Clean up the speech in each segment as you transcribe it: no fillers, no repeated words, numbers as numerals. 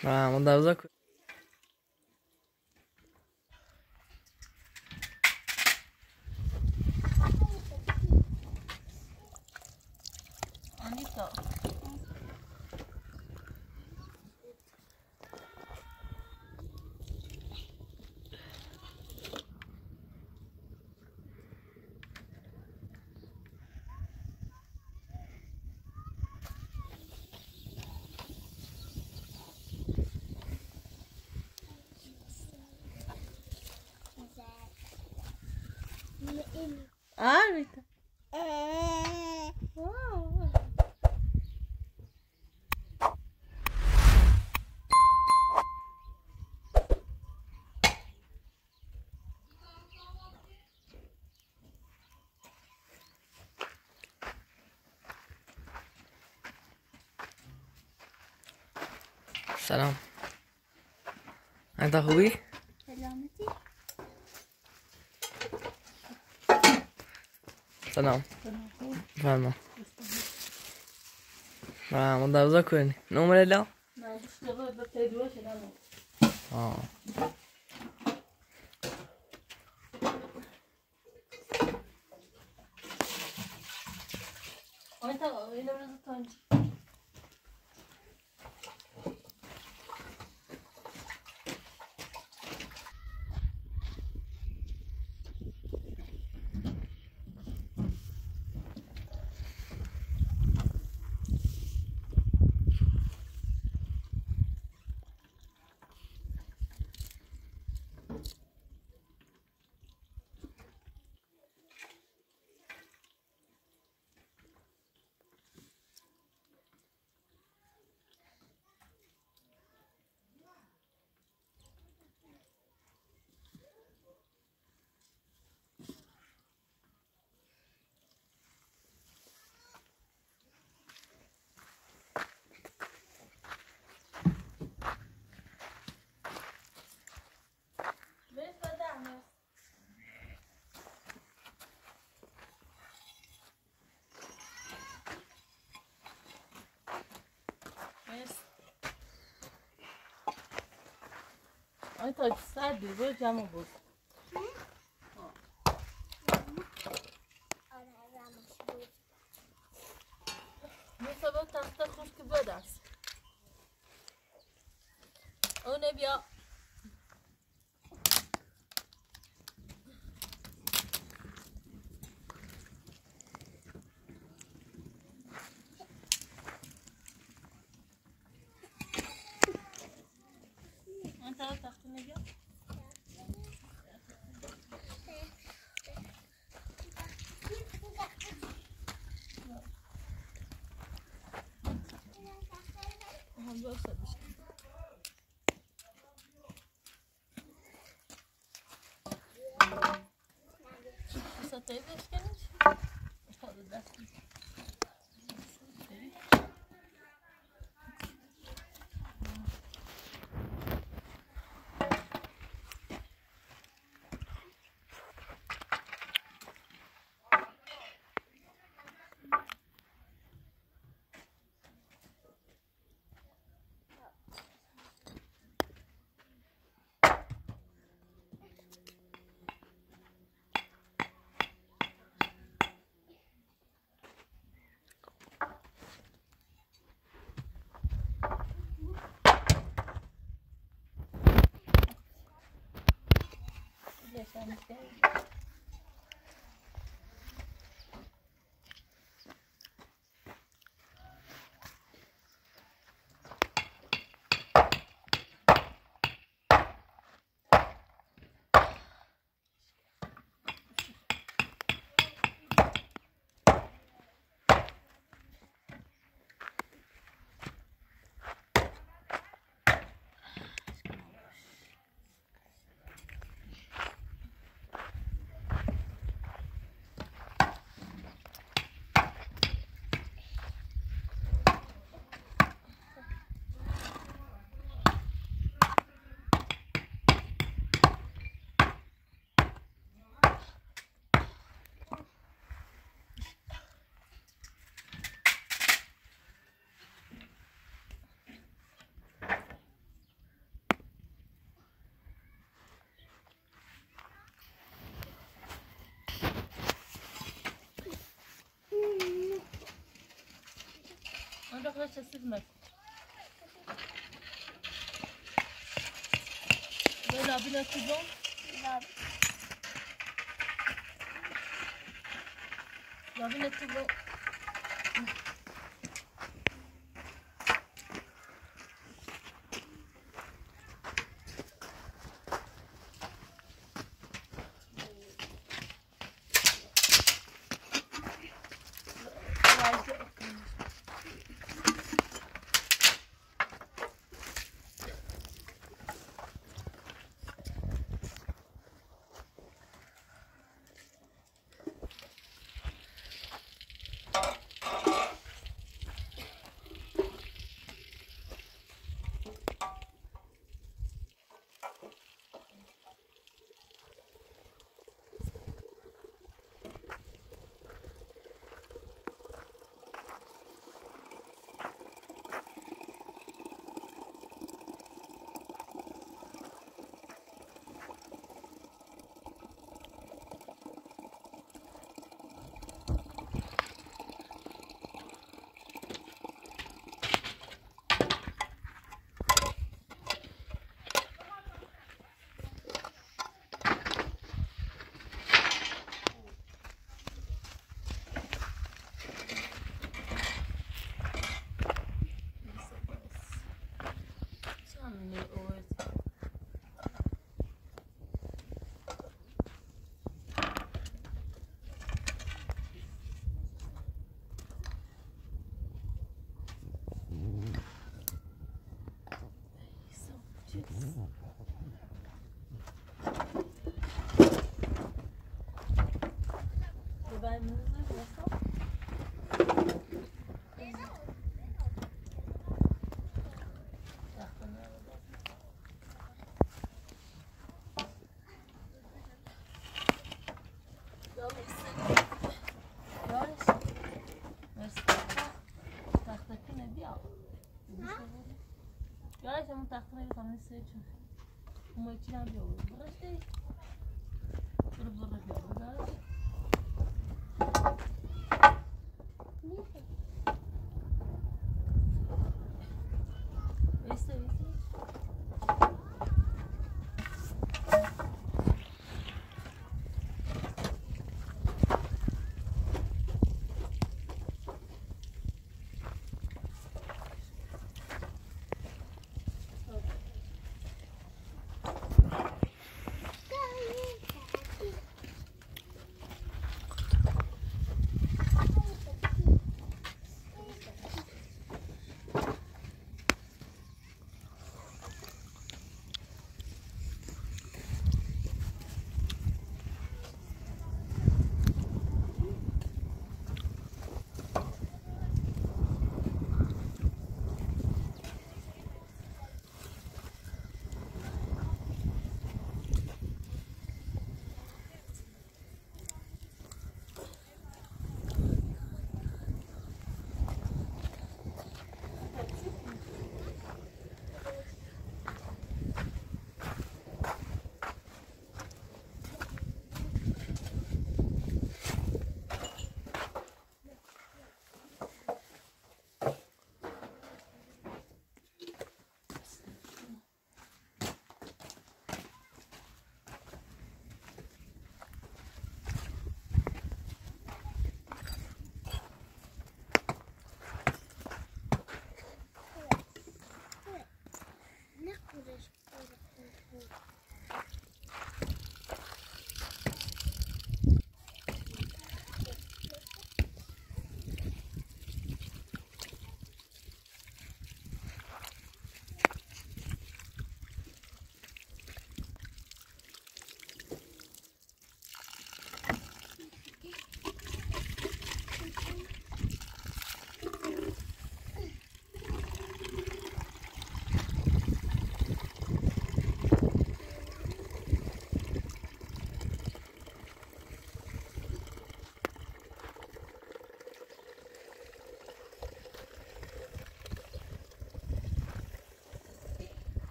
Vamos dar usa coisa. Onde está? Ah, Rita. سلام. انت خوبی؟ سلامتی. سلام. فرما. Vamos dar usa coisa. Número é lá? Não, eu vou bater duas e não. Ah. Onde está? Ele abre o tonte. Onde está? Sabe? Vou já no bolso. Não sabe o tanto da cruz que vai dar. Onde é bia? Onde está o tanto da bia? Vou saber. Só teve as pequenas. Está do braço. Deixar no pé. من خودش چسیف نکن به لابی نکیدم لابی نکیدم Siamo taktına bir tane seçin. Ama içinden bir olur. Burası değil. Durup durup yapıyorlar. Neyse.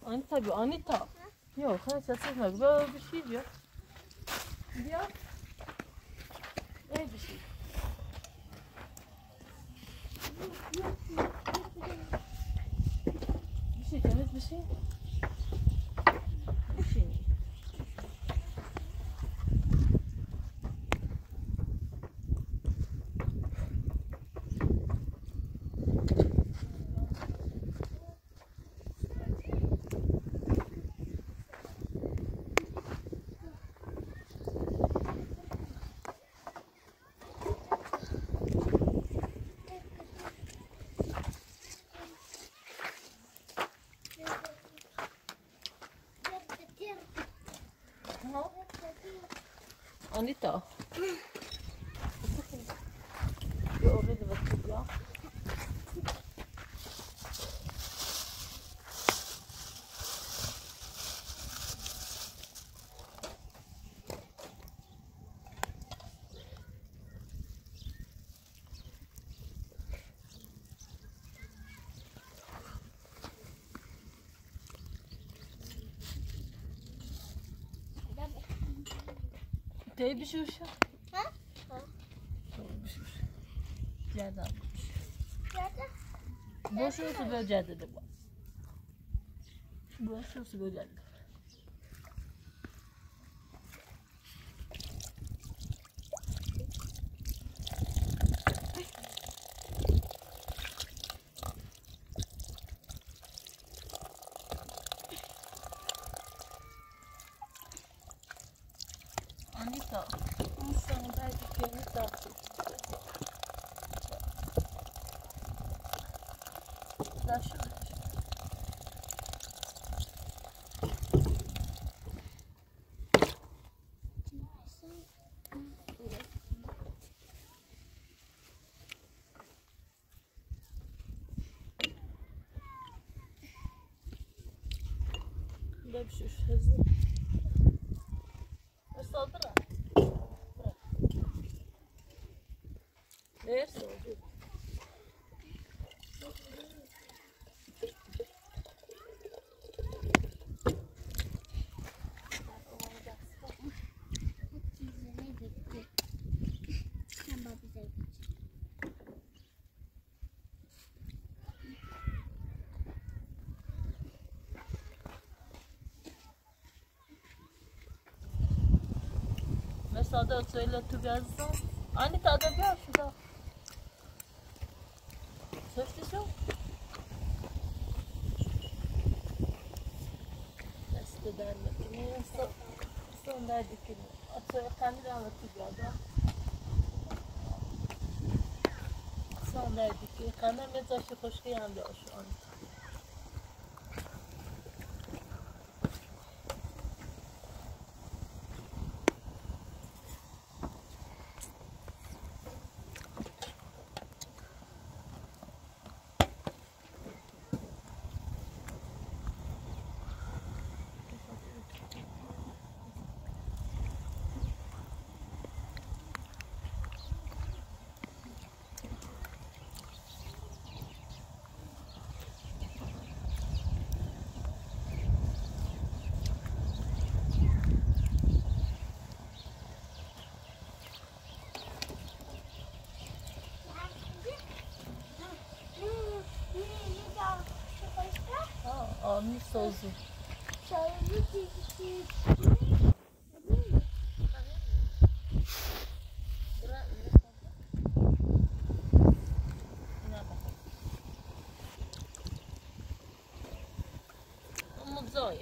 Anita. Yok, sessiz mi? Böyle bir şey diyor. Diyor. Bir şey. Bir şey temiz bir şey. Bir şey. Anita. Jag orkade vara tydliga. Det är beslutet. Ha? Gel abi. Nerede? Boşuyorsa böyle caddede bu. Boşuyorsa böyle caddede. Anita, sen belki kendi taksın. Daha şurada. Da bir şey hızlı. Saldıra. Neyse oldu. Mesela da söyle tügazda. Anita da bir şurada. Söyle şu. Nasıl derler? Neyse. Sonra dikkat. Atıyor kendi anlatıyor. Sonra dikkat. Kanal mesajı hoş geldin şu an. Almış sozu. Muzoi.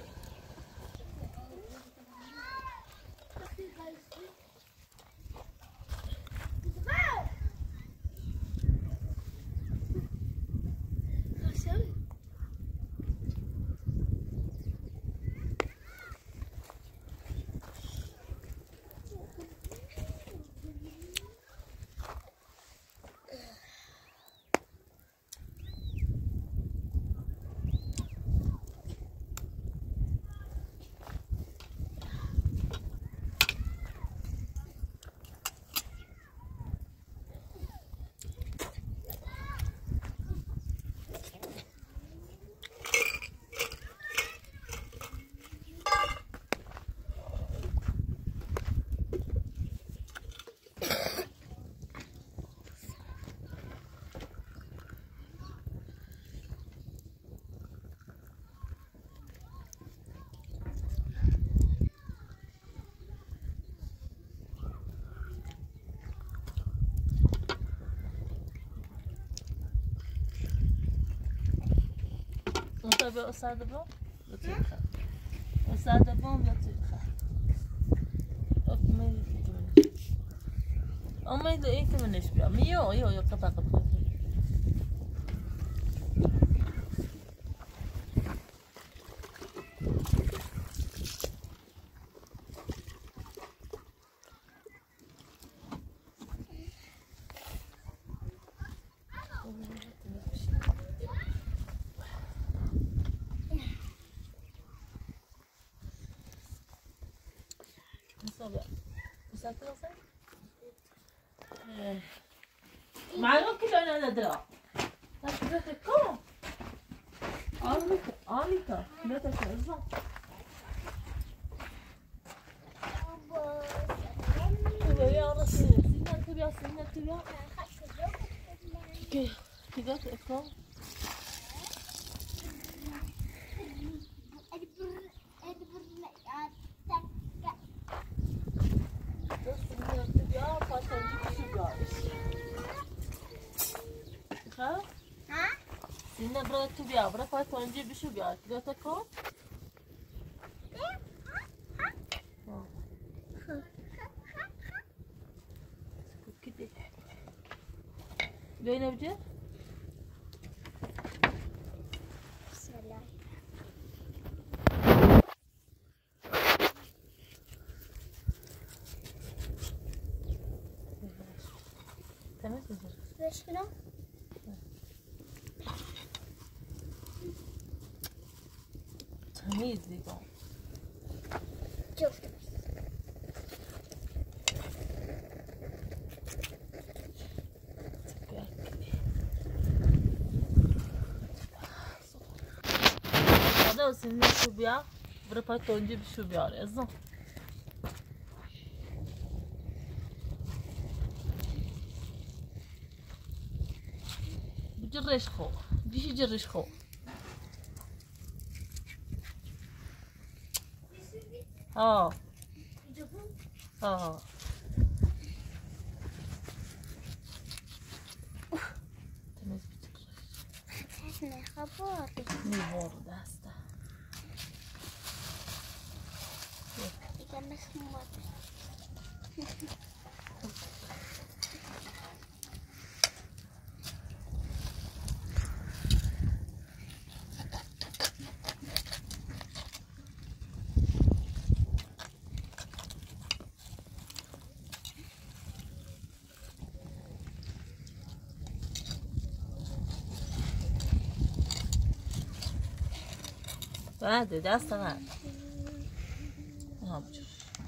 برای به استاد برام لطفی بخواه استاد برام لطفی بخواه امید این که منش بیا میو یا قطع قطع معلوم که دانه ندارم نشده کن آلیکا نده که ازم بیا راستی سینه تو بیا که گفت اکرام سینه برای تو بیا برای پای تانجی بشو بیا که گفت اکرام بیا اینه بجه تمام بزر باش کنم تمیز دیگه جفت هذا سنين شو بيع برفعت تونجي بشو بيع لازم بجرش خو بيجي جرش خو ها ها تميز بتجرش نه خبر نيفور داستا دیگه نخمود بعد دست من همچون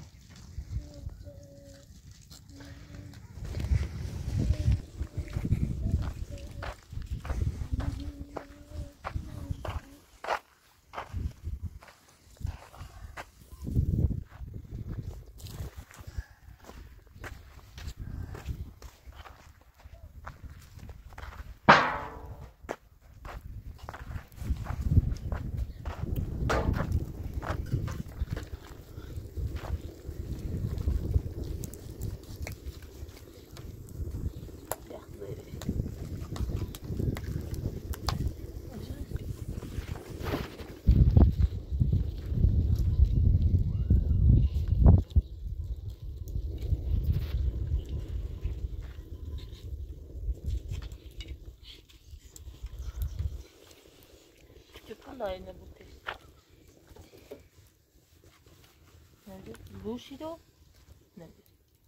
aynı bu test. Nerede? Bushido? Nerede?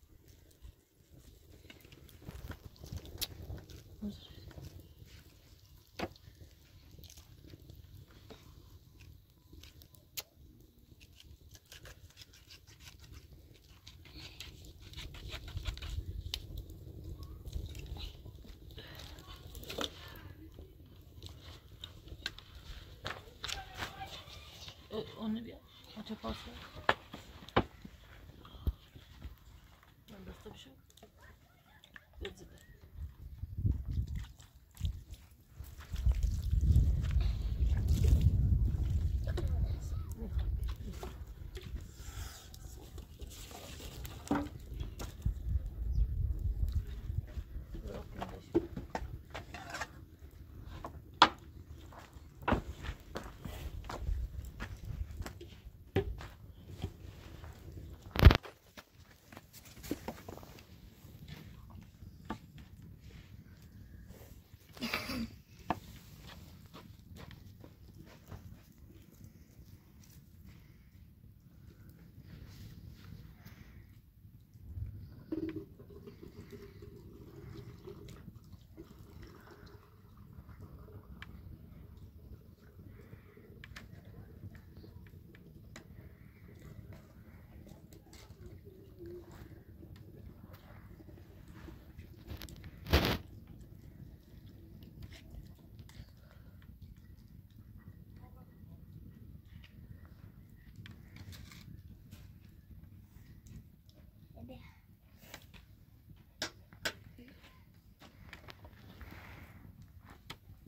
Onu bir aç pasta. Ben de bir şey. Özür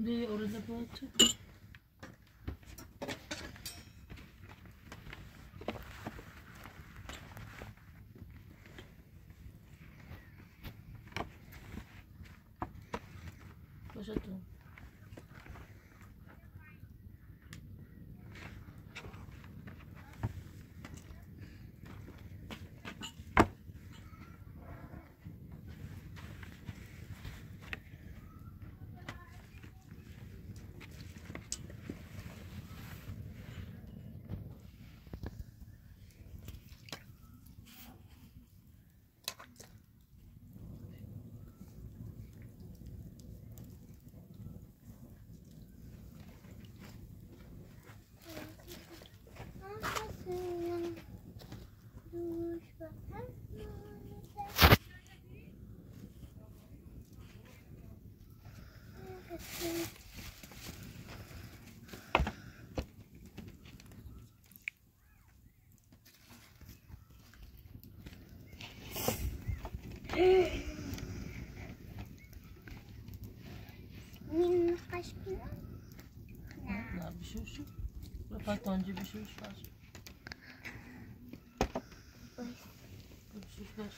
Ne orada boğdu. Boşalttım. Min kaşkına. Ne bir şey şu. Patoncu bir şey var. Bir şey var.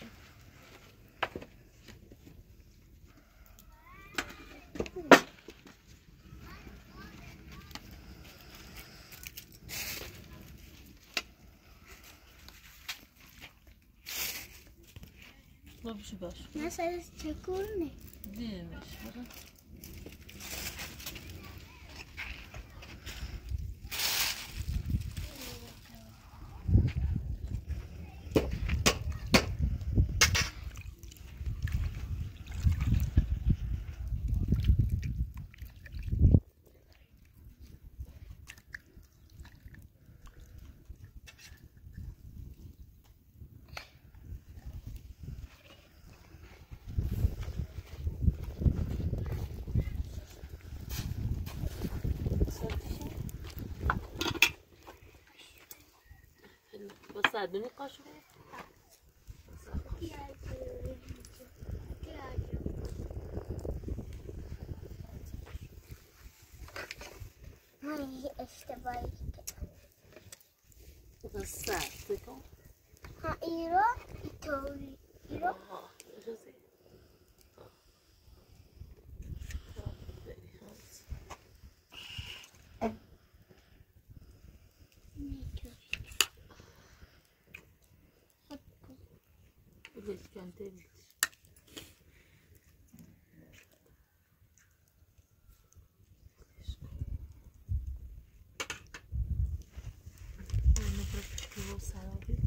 Bir şey var. Nasıl çekur ne? Değilmiş. Sabe, cachorro. Ay işte böyle. Certo, então. Ha iro, itori. Iro. Eu já sei. Deixa que eu entendi. Eu vou sair.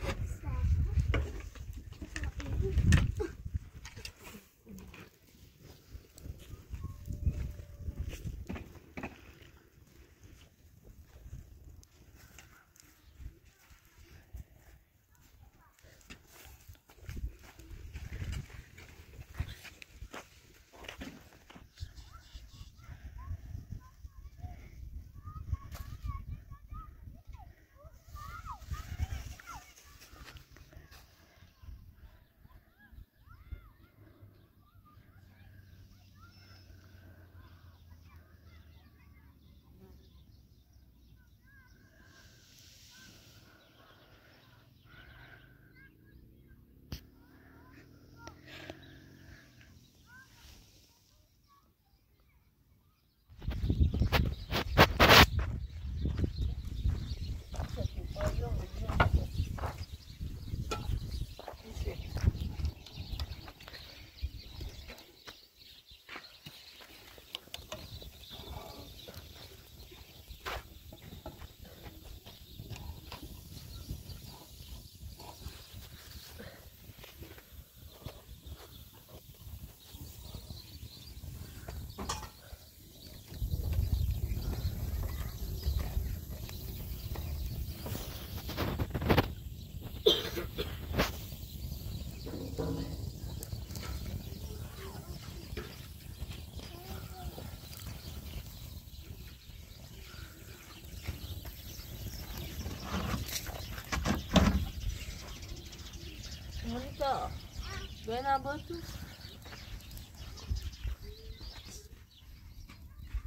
Monica, ven a ver tú.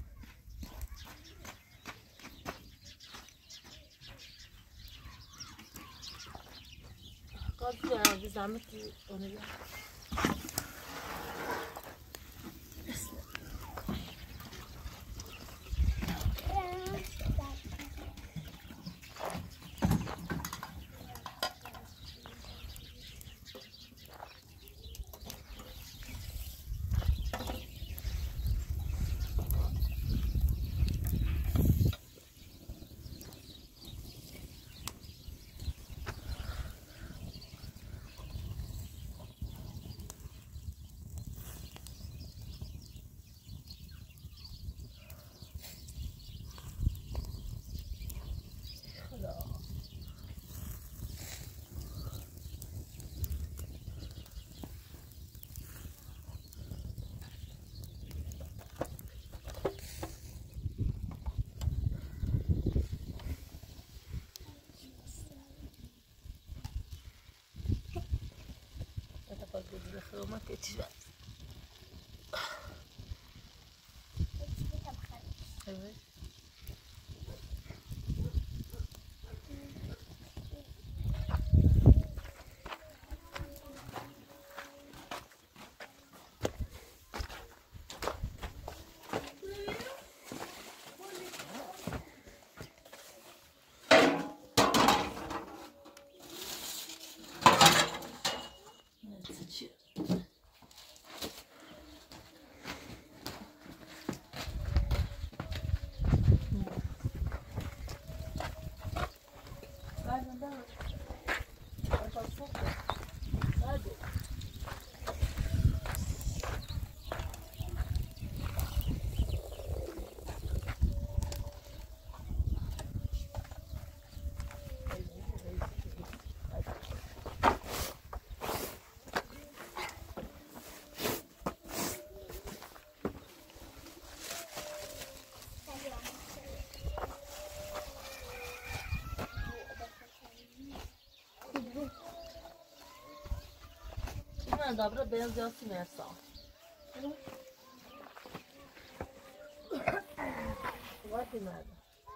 قاعد زعمت أنا لا ما كنتش بقى ايوه dobra, benziyor sinersa. Var ki nerede?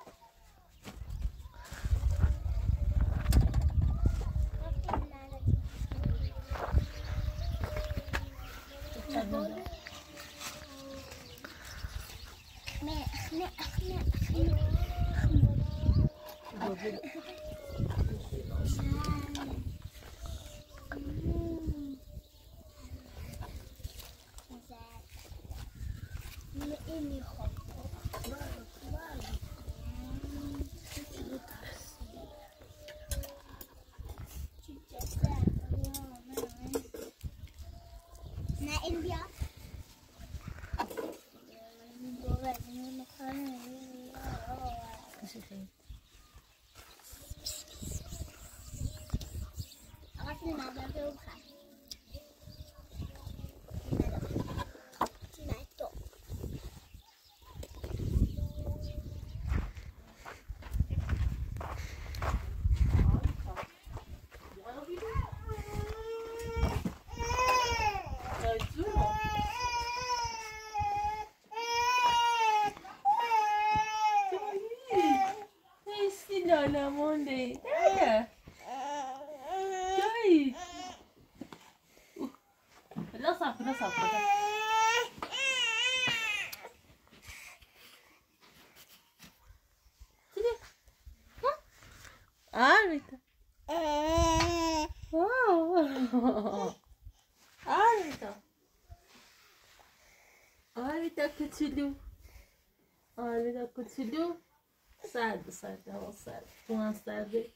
لا موندي دايا جاي لا صعب عارفة عارفة كتلو سعد هو سعد وان سعد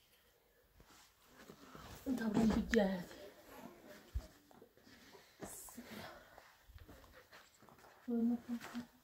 انت بدك جاهز